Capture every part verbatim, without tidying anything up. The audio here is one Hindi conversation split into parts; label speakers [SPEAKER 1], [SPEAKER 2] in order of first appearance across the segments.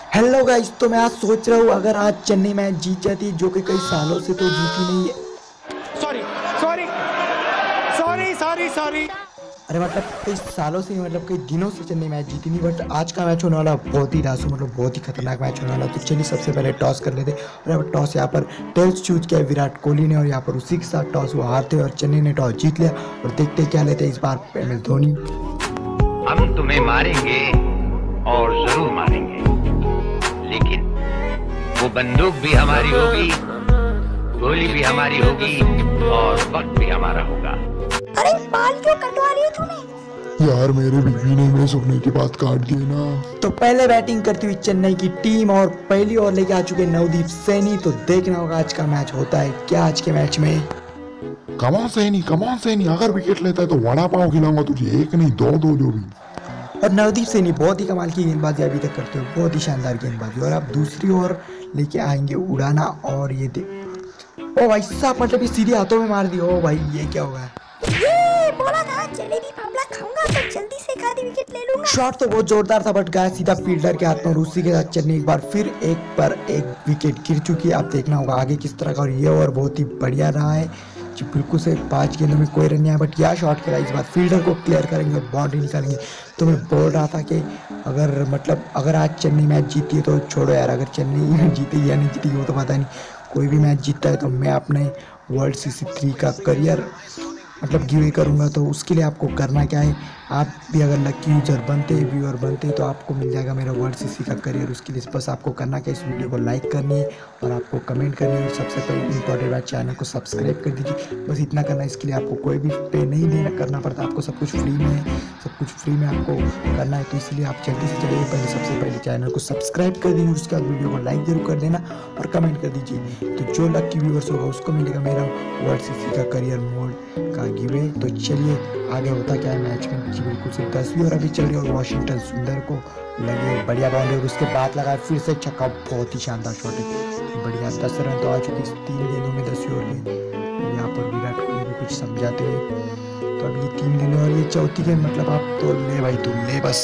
[SPEAKER 1] हेलो गाइस, तो मैं आज सोच रहा हूँ अगर आज चेन्नई मैच जीत जाती, जो कि कई सालों से तो जीती नहीं है।
[SPEAKER 2] Sorry sorry sorry sorry sorry
[SPEAKER 1] अरे मतलब कई सालों से, मतलब कई दिनों से चेन्नई मैच जीती नहीं। बट आज का मैच होने वाला बहुत ही धांसू, मतलब बहुत ही खतरनाक मैच होने वाला। तो चलिए सबसे पहले टॉस कर लेते। और अब टॉस यहाँ पर टेल्स चूज किया विराट कोहली ने, और यहाँ पर उसी के साथ टॉस वो हारते और चेन्नई ने टॉस जीत लिया। और देखते क्या लेते इस बार एम एस धोनी।
[SPEAKER 3] हम तुम्हें मारेंगे और जरूर मारेंगे, लेकिन वो बंदूक भी हमारी होगी, गोली भी हमारी होगी और वक्त भी हमारा होगा।
[SPEAKER 4] अरे बाल क्यों कटवा रही है तूने?
[SPEAKER 5] यार मेरे बीवी ने मेरे सोने की बात काट दी ना।
[SPEAKER 1] तो पहले बैटिंग करती हुई चेन्नई की टीम, और पहली ओवर लेके आ चुके नवदीप सैनी। तो देखना होगा आज का मैच होता है क्या आज के मैच में।
[SPEAKER 5] कमान सैनी, कमान सैनी, अगर विकेट लेता है तो वड़ा पाव खिलाऊंगा तुझे, एक नहीं दो दो जो भी।
[SPEAKER 1] और नवदीप सैनी बहुत ही कमाल की गेंदबाजी अभी तक करते हो, बहुत ही शानदार गेंदबाजी। और अब दूसरी ओवर लेके आएंगे उड़ाना, और ये देख, ओ भाई साहब, मतलब ये सीधे हाथों में मार दी। ओ भाई ये क्या हुआ है?
[SPEAKER 4] ये बोला था जलेबी फाफड़ा खाऊंगा तो जल्दी से एक आधी विकेट ले लूंगा।
[SPEAKER 1] शॉट तो बहुत जोरदार था, बट गया सीधा फील्डर के हाथ में, और उसी के साथ चेन्नई एक बार फिर एक पर एक विकेट गिर चुकी है। अब देखना होगा आगे किस तरह का। और ये ओवर बहुत ही बढ़िया रहा है जी, बिल्कुल से पांच गेंदों में कोई रन नहीं आया, बट यह शॉट खेला इस बार फील्डर को क्लियर करेंगे और बाउंड्री निकालेंगे। तो मैं बोल रहा था कि अगर मतलब अगर आज चेन्नई मैच जीती है तो छोड़ो यार, अगर चेन्नई जीती या नहीं जीती वो तो पता नहीं, कोई भी मैच जीतता है तो मैं अपने वर्ल्ड सी सी थ्री का करियर मतलब गिवे करूँगा। तो उसके लिए आपको करना क्या है, आप भी अगर लकी यूजर बनते व्यूअर बनते तो आपको मिल जाएगा मेरा वर्ल्ड सीसी का करियर। उसके लिए बस आपको करना क्या, इस वीडियो को लाइक करनी है और आपको कमेंट करनी है, और सबसे पहले इंपॉर्टेंट बात, चैनल को सब्सक्राइब कर दीजिए। बस इतना करना है, इसके लिए आपको कोई भी पे नहीं देना करना पड़ता, आपको सब कुछ फ्री में है, सब कुछ फ्री में आपको करना है। तो इसलिए आप जल्दी से जल्दी पहले सबसे पहले चैनल को सब्सक्राइब कर दीजिए, उसके बाद वीडियो को लाइक जरूर कर देना और कमेंट कर दीजिए। तो जो लकी व्यूअर्स होगा उसको मिलेगा मेरा वर्ल्ड सीसी का करियर मोड का गिवे। तो चलिए आगे होता क्या है मैच में जी। बिल्कुल से दसवीं और अभी चल रही है, और वॉशिंगटन सुंदर को लगे बढ़िया बाउंड्री, और उसके बाद लगा फिर से छक्का, बहुत ही शानदार शॉट है, बढ़िया। दस रन तो आ चुके इस तीन गेंदों में दसवीं ओवर में। यहाँ पर विराट कोहली भी कुछ समझाते हुए, तो अब ये तीन गेंदें और ये चौथी गेंद, मतलब आप तो ले भाई, तुम ले बस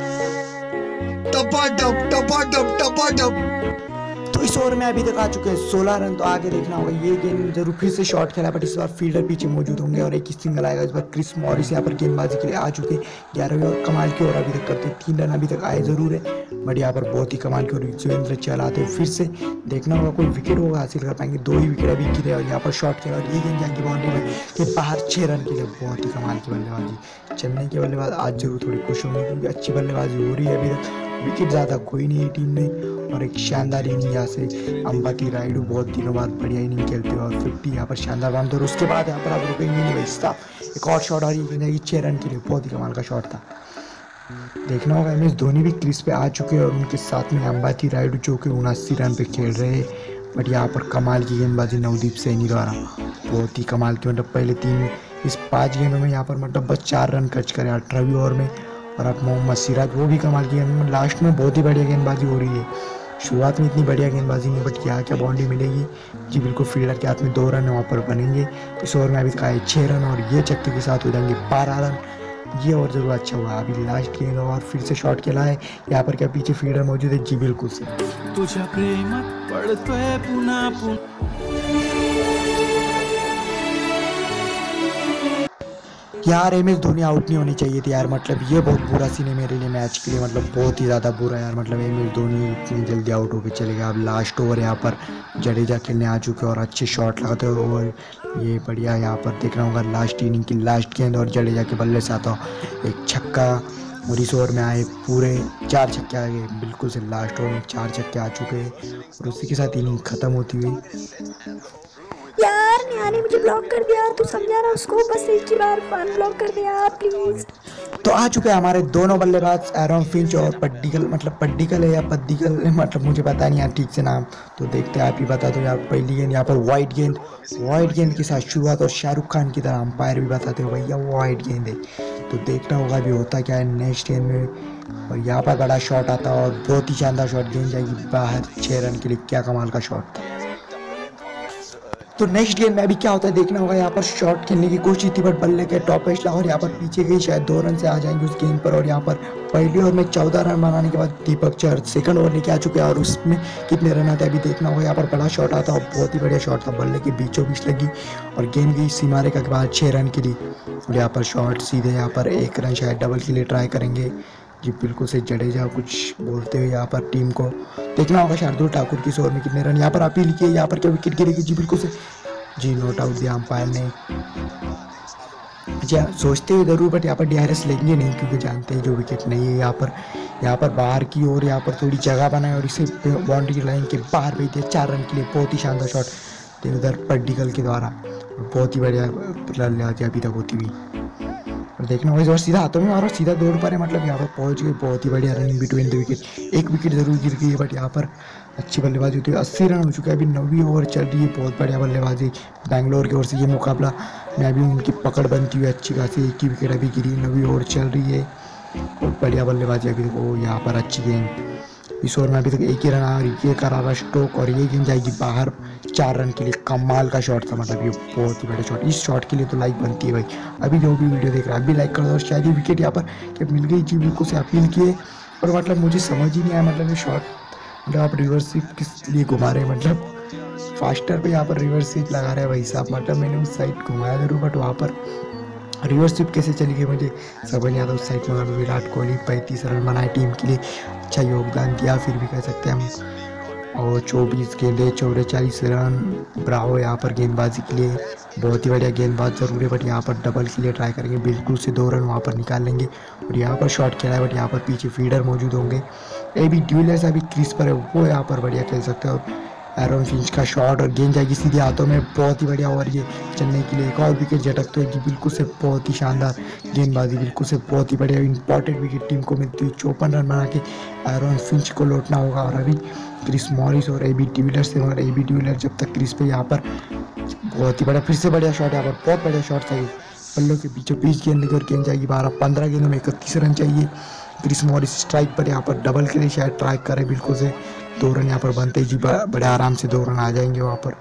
[SPEAKER 1] टपा टप टपा टप टपा टप। तो इस ओवर में अभी तक आ चुके हैं सोलह रन। तो आगे देखना होगा, ये गेंद जरूर फिर से शॉट खेला, बट इस बार फील्डर पीछे मौजूद होंगे और एक सिंगल आएगा। इस बार क्रिस मॉरिस यहाँ पर गेंदबाजी के लिए आ चुके, ग्यारहवीं और कमाल की ओवर अभी तक करते, तीन रन अभी तक आए जरूर है, बट यहाँ पर बहुत ही कमाल की ओवर युजवेंद्र चहल आते हैं। फिर से देखना होगा कोई विकेट होगा हासिल कर पाएंगे, दो ही विकेट अभी गिरे, और यहाँ पर शॉट खेला और ये गेंद जाएंगी बाउंड्री में के बाहर, छह रन के लिए। बहुत ही कमाल की बल्लेबाजी, चेन्नई के बल्लेबाज आज जरूर थोड़ी खुश होंगे क्योंकि अच्छी बल्लेबाजी हो रही है। अभी तक विकेट ज़्यादा कोई नहीं है टीम में, और एक शानदार इनिंग यहाँ से अंबाती रायडू बहुत दिनों बाद बढ़िया इनिंग खेलते हैं, और फिफ्टी यहाँ पर शानदार बाउंड। और उसके बाद यहाँ पर आप रुकेंगे नहीं भाई साहब, एक और शॉट और ये जाएगी छः रन के लिए, बहुत ही कमाल का शॉट था। देखना होगा एम एस धोनी भी क्रीज पे आ चुके हैं, और उनके साथ में अंबाती रायडू जो कि उनासी रन पे खेल रहे हैं। बट यहाँ पर कमाल की गेंदबाजी नवदीप सैनी द्वारा, बहुत ही कमाल की, मतलब पहले तीन इस पाँच गेंदों में यहाँ पर मतलब बस चार रन खर्च करें अठारहवीं ओवर में। और अब मोहम्मद सिराज वो भी कमाल की गेंद, लास्ट में बहुत ही बढ़िया गेंदबाजी हो रही है। शुरुआत में इतनी बढ़िया गेंदबाजी नहीं, बट यहाँ क्या बाउंड्री मिलेगी जी, बिल्कुल फील्डर के हाथ में दो रन वहाँ पर बनेंगे। इस ओवर में अभी तक आए छः रन, और ये चक्के के साथ हो जाएंगे बारह रन। ये और जरूर अच्छा हुआ, अभी लास्ट गेंद और फिर से शॉट खेला है। यहाँ पर क्या पीछे फील्डर मौजूद है जी, बिल्कुल से
[SPEAKER 2] तुझ्या प्रेमात पडतोय पुन्हा पुन्हा।
[SPEAKER 1] यार एम एस धोनी आउट नहीं होनी चाहिए थी यार, मतलब ये बहुत बुरा सीन है मेरे लिए मैच के लिए, मतलब बहुत ही ज़्यादा बुरा यार। मतलब एम एस धोनी इतनी जल्दी आउट होकर चले गया। अब लास्ट ओवर यहाँ पर जडेजा खेलने आ चुके और अच्छे शॉट लगाते हैं, और ये बढ़िया यहाँ पर देखना होगा लास्ट इनिंग की लास्ट गेंद, और जडेजा के बल्ले से आता एक छक्का, और इस ओवर में आए पूरे चार छक्के आ गए, बिल्कुल से लास्ट ओवर में चार छक्के आ चुके हैं, और उसी के साथ इनिंग ख़त्म होती हुई।
[SPEAKER 4] यार निहाने मुझे ब्लॉक कर दिया, तू समझा रहा उसको, बस एक ही बार फन ब्लॉक कर दिया प्लीज।
[SPEAKER 1] तो आ चुके हैं हमारे दोनों बल्लेबाज एरन फिंच और पड्डिकल, मतलब पड्डिकल है या पद्दिकल, मतलब मुझे पता नहीं यार ठीक से नाम, तो देखते हैं आप ही बता दो यार। पहली गेंद यहाँ पर वाइट गेंद, वाइट गेंद के साथ शुरुआत, और शाहरुख खान की तरह अंपायर भी बताते हो भैया वाइट गेंद है। तो देखना होगा अभी होता क्या है नेक्स्ट गेंद में, और यहाँ पर बड़ा शॉट आता है और बहुत ही शानदार शॉट, गेंद जाएगी बाहर छः रन के लिए। क्या कमाल का शॉट था। तो नेक्स्ट गेम में अभी क्या होता है देखना होगा। यहाँ पर शॉट खेलने की कोशिश थी बट बल्ले के टॉप पेस्ट और यहाँ पर पीछे गई, शायद दो रन से आ जाएंगे उस गेंद पर। और यहाँ पर पहले ओवर में चौदह रन बनाने के बाद दीपक चहर सेकंड ओवर लेके आ चुके हैं और उसमें कितने रन आते हैं अभी देखना होगा। यहाँ पर बड़ा शॉट आता और बहुत ही बढ़िया शॉट था, बल्ले के बीचों बीच लगी और गेंद गई सीमा रेखा के बाद छः रन के लिए। और यहाँ पर शॉट सीधे यहाँ पर एक रन शायद डबल के लिए ट्राई करेंगे जी, बिल्कुल से जडेजा कुछ बोलते हुए यहाँ पर टीम को देखना होगा। शार्दुल ठाकुर की ओवर में कितने रन यहाँ पर अपील किए, यहाँ पर क्या विकेट गिरेगी जी, बिल्कुल से जी नोट आउट दिया अंपायर ने। जी सोचते हुए जरूर बट यहाँ पर डी आर एस लेंगे नहीं क्योंकि जानते हैं जो विकेट नहीं है। यहाँ पर यहाँ पर बाहर की ओर यहाँ पर थोड़ी जगह बनाए और इसे बाउंड्री लाइन के बाहर भेज दिया चार रन के लिए। बहुत ही शानदार शॉट उधर पड्डिकल के द्वारा, बहुत ही बढ़िया अभी तक होती हुई। और देखना होगा इस बार सीधा हाथों में मारो, सीधा दौड़ पा रहे, मतलब यहाँ पर पहुंच गए। बहुत ही बढ़िया रनिंग बिटवीन द विकेट, एक विकेट जरूर गिर गई है बट यहाँ पर अच्छी बल्लेबाजी होती है। अस्सी रन हो चुके हैं, अभी नौवीं ओवर चल रही है। बहुत बढ़िया बल्लेबाजी बैंगलोर की ओर से ये मुकाबला में अभी उनकी पकड़ बनती हुई अच्छी खासी, एक ही विकेट अभी गिरी, नौवीं ओवर चल रही है। बहुत बढ़िया बल्लेबाजी अभी देखो यहाँ पर अच्छी गेंद, इस ओवर में अभी तक एक ही रन आया और ये करा रहा स्ट्रोक और ये गेंद जाएगी बाहर चार रन के लिए। कमाल का शॉट था, मतलब ये बहुत ही बड़ा शॉट, इस शॉट के लिए तो लाइक बनती है भाई। अभी जो भी वीडियो देख रहा है अभी लाइक कर दो। और शायद ये विकेट यहाँ पर क्या मिल गई जी, बिल्कुल से अपील किए और मतलब मुझे समझ ही नहीं आया, मतलब ये शॉट मतलब आप रिवर्स स्वीप किस लिए घुमा रहे हैं, मतलब फास्टर पे यहाँ पर रिवर्स स्वीप लगा रहे हैं भाई साहब। मतलब मैंने उस साइड घुमाया जरूर बट वहाँ पर रिवर्स स्वीप कैसे चली गई मुझे समझ नहीं आता। उस साइड में विराट कोहली पैंतीस रन बनाए टीम के लिए, अच्छा योगदान दिया फिर भी कह सकते हैं हम। और चौबीस गेंदे चौदह चालीस रन, ब्रावो यहाँ पर गेंदबाजी के लिए, बहुत ही बढ़िया गेंदबाज जरूर है बट यहाँ पर डबल के लिए ट्राई करेंगे, बिल्कुल से दो रन वहाँ पर निकाल लेंगे। और यहाँ पर शॉट खेला है बट यहाँ पर पीछे फीडर मौजूद होंगे। ए बी डिविलियर्स अभी क्रीज पर है, वो यहाँ पर बढ़िया खेल सकते हैं। और एरन फिंच का शॉट और गेंद जाएगी सीधे हाथों में, बहुत ही बढ़िया। और ये चेन्नई के लिए एक और विकेट झटकते हुए, बिल्कुल से बहुत ही शानदार गेंदबाजी, बिल्कुल से बहुत ही बढ़िया इंपॉर्टेंट विकेट टीम को मिलती हुई। चौपन रन बना के एरन फिंच को लौटना होगा। और अभी क्रिस मॉरिस और ए बी डिविलियर्स से, मगर ए बी डिविलियर्स जब तक क्रिस पे यहाँ पर बहुत ही बढ़िया फिर से बढ़िया शॉट, यहाँ पर बहुत बढ़िया शॉट था ये, पल्लों के बीचों बीच गेंद लेकर गेंद जाएगी बारह। पंद्रह गेंदों में इकतीस रन चाहिए। क्रिस मॉरिस स्ट्राइक पर यहाँ पर डबल के लिए शायद ट्राई करे, बिल्कुल से दो रन यहाँ पर बनते जी, बड़े आराम से दो रन आ जाएंगे वहाँ पर।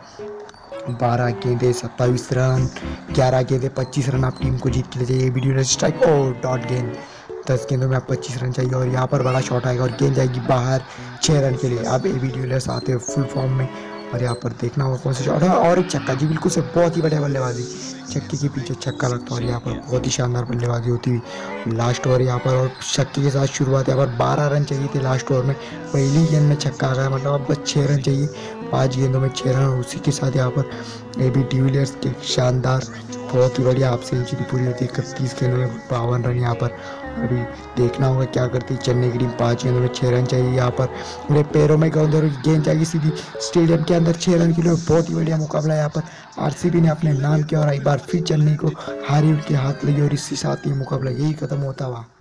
[SPEAKER 1] बारह गेंदे सत्ताईस रन, ग्यारह गेंदे पच्चीस रन आप टीम को जीत के ले जाइए। वीडियो स्ट्राइक और डॉट गेंद, दस गेंदों में आप पच्चीस रन चाहिए और यहाँ पर बड़ा शॉट आएगा और गेंद जाएगी बाहर छः रन के लिए। अब ए बी डिविलियर्स आते हैं फुल फॉर्म में और यहाँ पर देखना होगा कौन सा शॉट है। और एक छक्का जी, बिल्कुल से बहुत ही बढ़िया बल्लेबाजी, छक्के के पीछे छक्का लगता है और यहाँ पर बहुत ही शानदार बल्लेबाजी होती हुई। लास्ट ओवर यहाँ पर और छक्के के साथ शुरुआत, यहाँ पर बारह रन चाहिए थे लास्ट ओवर में, पहली गेंद में छक्का आ गया, मतलब अब बस छः रन चाहिए, पाँच गेंदों में छः रन। उसी के साथ यहाँ पर ए बी डिविलियर्स के शानदार बहुत ही बढ़िया आप सेंचुरी पूरी होती है, इकतीस गेंदों में बावन रन यहाँ पर। अभी देखना होगा क्या करती है चेन्नई की टीम, पाँच गेंदों में छः रन चाहिए यहाँ पर। मेरे पैरों में गेंद और गेंद जाएगी सीधी स्टेडियम के अंदर छः रन के लिए। बहुत ही बढ़िया मुकाबला यहाँ पर, आरसीबी ने अपने नाम किया और एक बार फिर चेन्नई को हारी उनके हाथ लगी और इसी साथ ये मुकाबला यही खत्म होता हुआ।